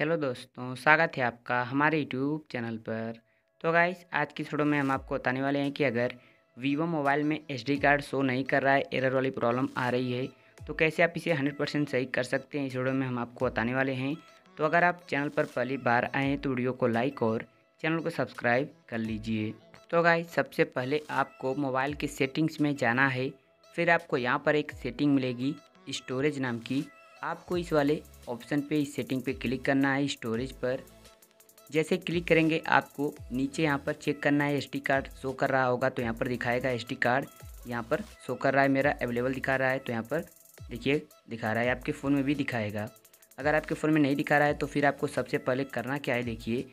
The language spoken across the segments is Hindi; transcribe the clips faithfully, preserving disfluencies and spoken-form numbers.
हेलो दोस्तों, स्वागत है आपका हमारे यूट्यूब चैनल पर। तो गाइस, आज की वीडियो में हम आपको बताने वाले हैं कि अगर वीवो मोबाइल में एसडी कार्ड शो नहीं कर रहा है, एरर वाली प्रॉब्लम आ रही है, तो कैसे आप इसे हंड्रेड परसेंट सही कर सकते हैं, इस वीडियो में हम आपको बताने वाले हैं। तो अगर आप चैनल पर पहली बार आए हैं तो वीडियो को लाइक और चैनल को सब्सक्राइब कर लीजिए। तो गाइस, सबसे पहले आपको मोबाइल की सेटिंग्स में जाना है। फिर आपको यहाँ पर एक सेटिंग मिलेगी स्टोरेज नाम की। आपको इस वाले ऑप्शन पे, इस सेटिंग पे क्लिक करना है, स्टोरेज पर। जैसे क्लिक करेंगे आपको नीचे यहाँ पर चेक करना है, एसडी कार्ड शो कर रहा होगा तो यहाँ पर दिखाएगा एसडी कार्ड यहाँ पर शो कर रहा है, मेरा अवेलेबल दिखा रहा है। तो यहाँ पर देखिए दिखा रहा है, आपके फ़ोन में भी दिखाएगा। अगर आपके फ़ोन में नहीं दिखा रहा है तो फिर आपको सबसे पहले करना क्या है, देखिए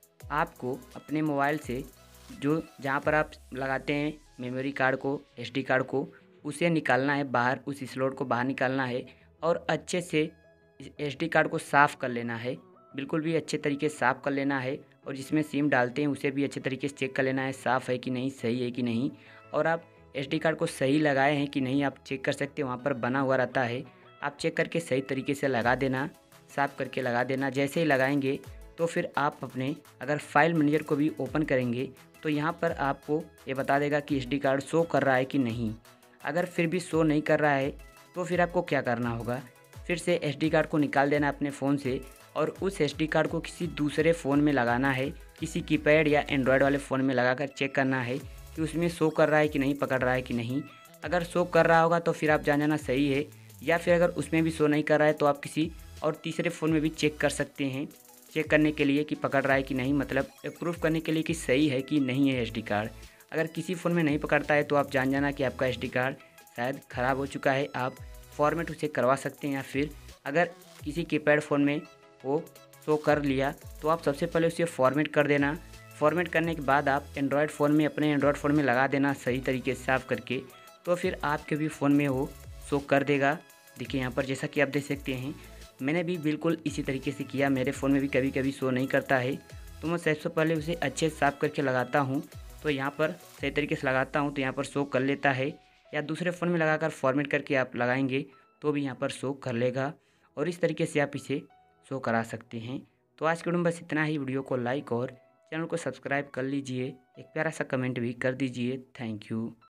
आपको अपने मोबाइल से जो जहाँ पर आप लगाते हैं मेमोरी कार्ड को, एसडी कार्ड को, उसे निकालना है बाहर, उस स्लॉट को बाहर निकालना है और अच्छे से एसडी कार्ड को साफ़ कर लेना है। बिल्कुल भी अच्छे तरीके से साफ़ कर लेना है और जिसमें सिम डालते हैं उसे भी अच्छे तरीके से चेक कर लेना है, साफ़ है कि नहीं, सही है कि नहीं। और आप एसडी कार्ड को सही लगाए हैं कि नहीं आप चेक कर सकते हैं, वहाँ पर बना हुआ रहता है। आप चेक करके सही तरीके से लगा देना, साफ़ करके लगा देना। जैसे ही लगाएंगे तो फिर आप अपने अगर फाइल मैनेजर को भी ओपन करेंगे तो यहाँ पर आपको ये बता देगा कि एसडी कार्ड शो कर रहा है कि नहीं। अगर फिर भी शो नहीं कर रहा है तो फिर आपको क्या करना होगा, फिर से एसडी कार्ड को निकाल देना अपने फ़ोन से और उस एसडी कार्ड को किसी दूसरे फ़ोन में लगाना है, किसी कीपैड या एंड्रॉयड वाले फ़ोन में लगाकर चेक करना है कि उसमें शो कर रहा है कि नहीं, पकड़ रहा है कि नहीं। अगर शो कर रहा होगा तो फिर आप जान जाना सही है, या फिर अगर उसमें भी शो नहीं कर रहा है तो आप किसी और तीसरे फ़ोन में भी चेक कर सकते हैं, चेक करने के लिए कि पकड़ रहा है कि नहीं, मतलब प्रूफ करने के लिए कि सही है कि नहीं है एसडी कार्ड। अगर किसी फ़ोन में नहीं पकड़ता है तो आप जान जाना कि आपका एसडी कार्ड शायद ख़राब हो चुका है, आप फॉर्मेट उसे करवा सकते हैं। या फिर अगर किसी कीपैड फ़ोन में वो शो कर लिया तो आप सबसे पहले उसे फॉर्मेट कर देना। फॉर्मेट करने के बाद आप एंड्रॉयड फ़ोन में, अपने एंड्रॉयड फ़ोन में लगा देना सही तरीके से साफ़ करके, तो फिर आपके भी फ़ोन में वो शो कर देगा। देखिए यहाँ पर जैसा कि आप देख सकते हैं, मैंने भी बिल्कुल इसी तरीके से किया। मेरे फ़ोन में भी कभी कभी शो नहीं करता है तो मैं सबसे पहले उसे अच्छे से साफ़ करके लगाता हूँ। तो यहाँ पर सही तरीके से लगाता हूँ तो यहाँ पर शो कर लेता है, या दूसरे फ़ोन में लगाकर फॉर्मेट करके आप लगाएंगे तो भी यहाँ पर शो कर लेगा। और इस तरीके से आप इसे शो करा सकते हैं। तो आज के वीडियो में बस इतना ही। वीडियो को लाइक और चैनल को सब्सक्राइब कर लीजिए, एक प्यारा सा कमेंट भी कर दीजिए। Thank you.